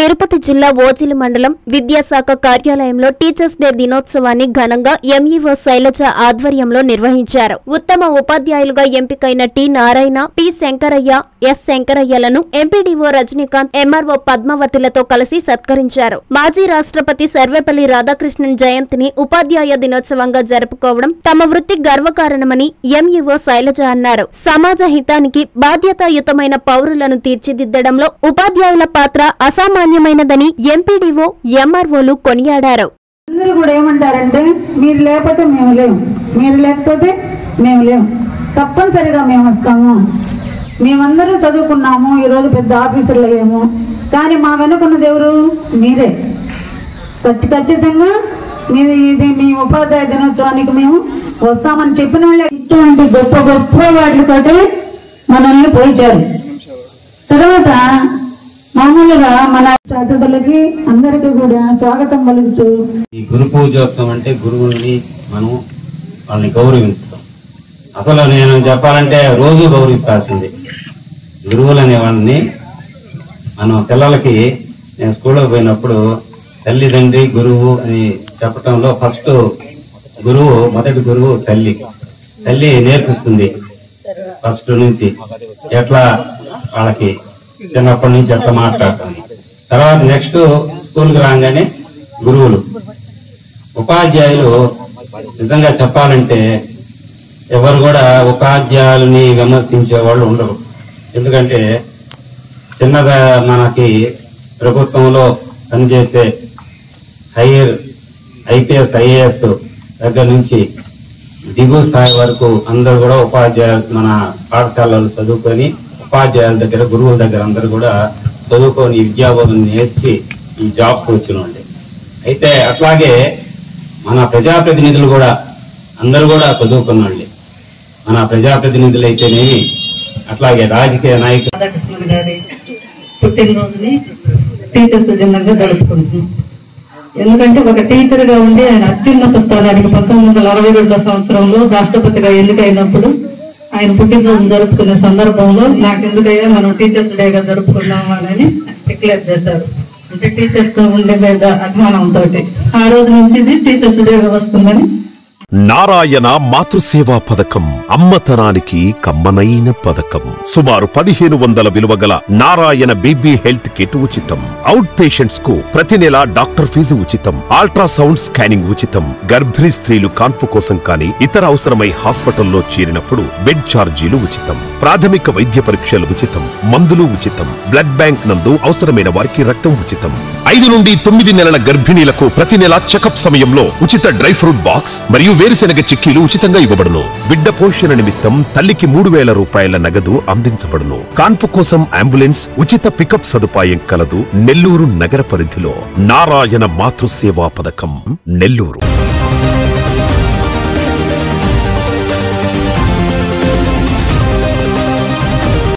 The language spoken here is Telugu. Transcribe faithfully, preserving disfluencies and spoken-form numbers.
తిరుపతి జిల్లా ఓజిలి మండలం విద్యాశాఖ కార్యాలయంలో టీచర్స్ డే దినోత్సవాన్ని ఘనంగా ఎంఈఓ శైలజ ఆధ్వర్యంలో నిర్వహించారు. ఉత్తమ ఉపాధ్యాయులుగా ఎంపికైన T Narayana, P Shankaraiah, S శంకరయ్యలను ఎంపీడీఓ రజనీకాంత్, ఎంఆర్ఓ పద్మావతిలతో కలిసి సత్కరించారు. మాజీ రాష్ట్రపతి సర్వేపల్లి రాధాకృష్ణన్ జయంతిని ఉపాధ్యాయ దినోత్సవంగా జరుపుకోవడం తమ వృత్తి గర్వకారణమని ఎంఈఓ శైలజ అన్నారు. సమాజ హితానికి బాధ్యతాయుతమైన పౌరులను తీర్చిదిద్దడంలో ఉపాధ్యాయుల పాత్ర అసామాన్యమైనదని ఎంపీడీఓ, ఎంఆర్ఓలు కొనియాడారు. అందరూ కూడా ఏమంటారంటే మీరు లేకపోతే మేము లేము, మీరు లేకపోతే మేము లేము, తప్పనిసరిగా మేము వస్తాము. మేమందరూ చదువుకున్నాము, ఈరోజు పెద్ద ఆఫీసర్లు అయ్యాము, కానీ మా వెనుకున్నది ఎవరు? మీరే. ఖచ్చితంగా మీరు ఇది మీ ఉపాధ్యాయ దినోత్సవానికి మేము వస్తామని చెప్పిన వాళ్ళే ఇటువంటి గొప్ప గొప్ప వాటితోటి మనల్ని పోయించారు. తర్వాత మామూలుగా మన అతిథులకి అందరికీ కూడా స్వాగతం పలుకుతూ ఈ గురు పూజోత్సవం అంటే గురువుల్ని మనం వాళ్ళని గౌరవించడం. అసలు నేను చెప్పాలంటే రోజు గౌరవించాల్సింది గురువులు అనే వాళ్ళని. మనం పిల్లలకి నేను స్కూల్లో పోయినప్పుడు తల్లిదండ్రి గురువు అని చెప్పటంలో ఫస్ట్ గురువు, మొదటి గురువు తల్లి. తల్లి నేర్పిస్తుంది ఫస్ట్ నుంచి ఎట్లా వాళ్ళకి చిన్నప్పటి నుంచి ఎట్లా మాట్లాడతాను. తర్వాత నెక్స్ట్ స్కూల్కి రాగానే గురువులు. ఉపాధ్యాయులు నిజంగా చెప్పాలంటే ఎవరు కూడా ఉపాధ్యాయులని విమర్శించే వాళ్ళు ఉండరు. ఎందుకంటే చిన్నగా మనకి ప్రభుత్వంలో పనిచేసే హైయర్ ఐపీఎస్ ఐఏఎస్ దగ్గర నుంచి దిగువ స్థాయి వరకు అందరూ కూడా ఉపాధ్యాయులు మన పాఠశాలలు చదువుకొని ఉపాధ్యాయుల దగ్గర, గురువుల దగ్గర అందరూ కూడా చదువుకొని విద్యాబోధన నేర్చి ఈ జాబ్స్ వచ్చినండి. అయితే అట్లాగే మన ప్రజాప్రతినిధులు కూడా అందరూ కూడా చదువుకున్నాండి. మన ప్రజాప్రతినిధులు అయితేనేమి, అట్లాగే రాజకీయ నాయకులు. రాధాకృష్ణన్ గారి పుట్టినరోజుని టీచర్స్ దినంగా జరుపుకుంటున్నాం. ఎందుకంటే ఒక టీచర్ గా ఉండి ఆయన అత్యున్నత స్థానానికి పంతొమ్మిది వందల అరవై రెండో సంవత్సరంలో రాష్ట్రపతిగా ఎన్నికైనప్పుడు ఆయన పుట్టినరోజు జరుపుకునే సందర్భంలో నాకు ఎందుకయ్యా మనం టీచర్స్ డేగా జరుపుకున్నాము అని డిక్లేర్ చేశారు. అంటే టీచర్స్ ఉండే మీద అభిమానంతో ఆ రోజు నుంచి ఇది టీచర్స్ డేగా వస్తుందని. నారాయణ మాతృసేవా పథకం అమ్మతనానికి కమ్మనైన పథకం. సుమారు పదిహేను వందల విలువ గల నారాయణ బేబీ హెల్త్ కిట్ ఉచితం. అవుట్ పేషెంట్స్ కు ప్రతి నెల డాక్టర్ ఫీజు ఉచితం. అల్ట్రాసౌండ్ స్కానింగ్ ఉచితం. గర్భిణీ స్త్రీలు కాన్పు కోసం కానీ ఇతర అవసరమై హాస్పిటల్లో చేరినప్పుడు బెడ్ ఛార్జీలు ఉచితం. ప్రాథమిక వైద్య పరీక్షలు ఉచితం. మందులు ఉచితం. బ్లడ్ బ్యాంక్ నందు అవసరమైన వారికి రక్తం ఉచితం. ఐదు నుండి తొమ్మిది నెలల గర్భిణీలకు ప్రతి నెల చెకప్ సమయంలో ఉచిత డ్రై ఫ్రూట్ బాక్స్ మరియు వేరుశెనగ చిక్కీలు ఉచితంగా ఇవ్వబడును. బిడ్డ పోషణ నిమిత్తం తల్లికి మూడు వేల రూపాయల నగదు అందించబడును. కాన్పు కోసం అంబులెన్స్ ఉచిత పికప్ సదుపాయం కలదు. నెల్లూరు నగర పరిధిలో నారాయణ మాతృసేవా పథకం, నెల్లూరు.